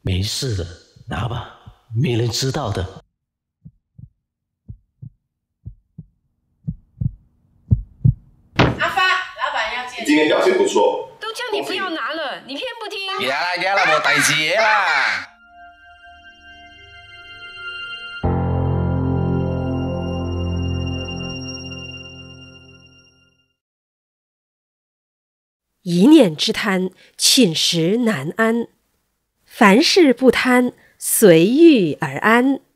没事的，拿吧，没人知道的。 阿发，老板要见你。 今天表现不错。 都叫你不要拿了，你偏不听。 给啦，冇第二嘢啦。 一念之贪，寝食难安。凡事不贪，随遇而安。